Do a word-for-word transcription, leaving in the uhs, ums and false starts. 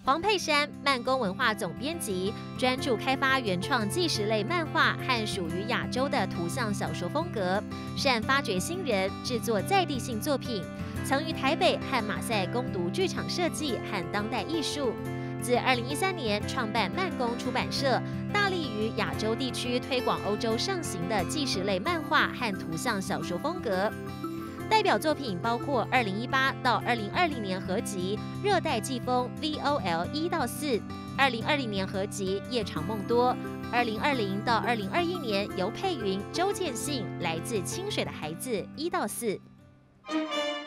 黄佩珊，慢工文化总编辑，专注开发原创纪实类漫画和属于亚洲的图像小说风格，善发掘新人，制作在地性作品。曾于台北和马赛攻读剧场设计和当代艺术。自二零一三年创办慢工出版社，大力于亚洲地区推广欧洲盛行的纪实类漫画和图像小说风格。代表作品包括二零一八到二零二零年合集《热带季风 V O L 一到四》，二零二零年合集《夜长梦多》，二零二零到二零二一年由佩云、周建信来自清水的孩子一到四。